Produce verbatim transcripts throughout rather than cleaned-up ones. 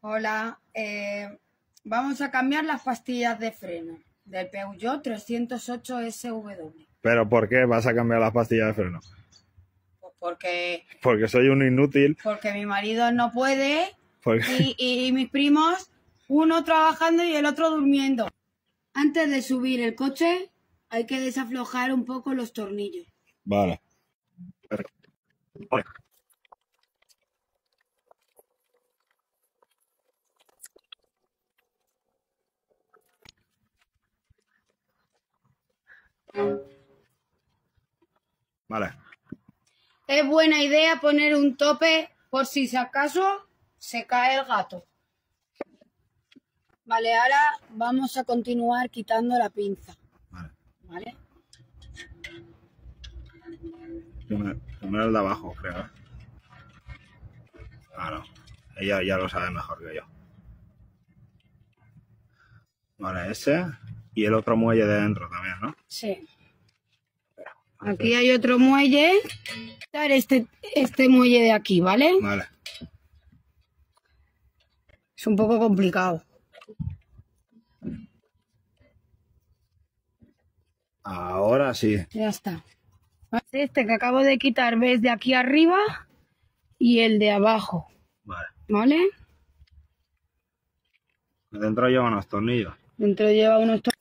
Hola, eh, vamos a cambiar las pastillas de freno del Peugeot trescientos ocho S W. ¿Pero por qué vas a cambiar las pastillas de freno? Pues porque, Porque soy un inútil. porque mi marido no puede Porque... y, y mis primos, uno trabajando y el otro durmiendo. Antes de subir el coche hay que desaflojar un poco los tornillos. Vale. Vale. Vale. Es buena idea poner un tope por si acaso se cae el gato. Vale, ahora vamos a continuar quitando la pinza. Vale. ¿Vale? Primero, primero el de abajo, creo. ¿eh? Ah, no. Ella ya lo sabe mejor que yo. Vale, ese. Y el otro muelle de dentro también, ¿no? Sí. Aquí hay otro muelle. Este, este muelle de aquí, ¿vale? Vale. Es un poco complicado. Ahora sí. Ya está. Este que acabo de quitar, ves, de aquí arriba y el de abajo. Vale. ¿Vale? Dentro lleva unos tornillos. Dentro lleva unos tornillos.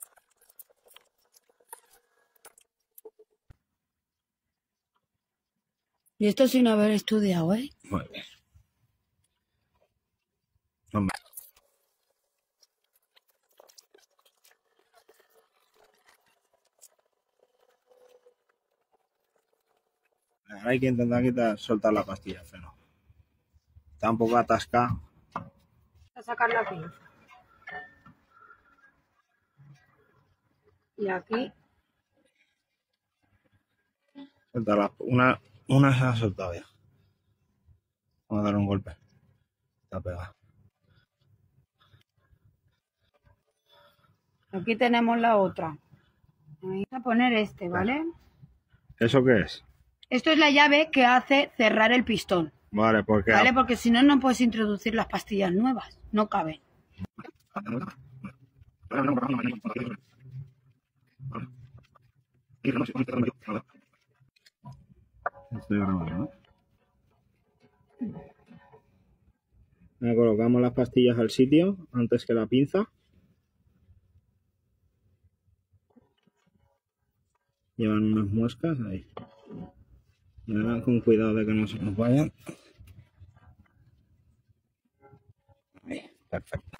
Y esto sin haber estudiado, ¿eh? Muy bien. Hombre. Ahora hay que intentar quitar, soltar la pastilla de freno. Está un poco atascada. A sacar la pinza. Y aquí. Suéltala. Una, una se ha soltado ya. Vamos a dar un golpe. Está pegada. Aquí tenemos la otra. Vamos a poner este, ¿vale? ¿Eso qué es? Esto es la llave que hace cerrar el pistón. Vale, porque... ¿Vale? Porque si no, no puedes introducir las pastillas nuevas. No caben. Estoy grabando, ¿no? Ahora colocamos las pastillas al sitio antes que la pinza. Llevan unas muescas ahí. Y ahora con cuidado de que no se nos vayan. Ahí, perfecto.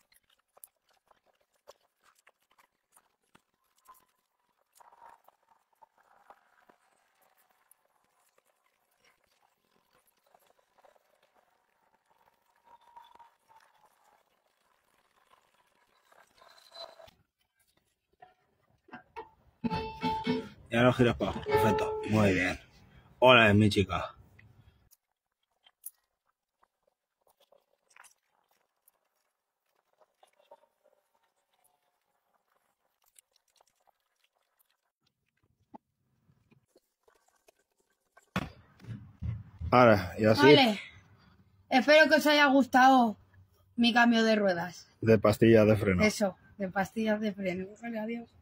Y ahora giras para abajo. Perfecto. Muy bien. Hola, es mi chica. Ahora, y así. Vale. Espero que os haya gustado mi cambio de ruedas. De pastillas de freno. Eso, de pastillas de freno. Vale, adiós.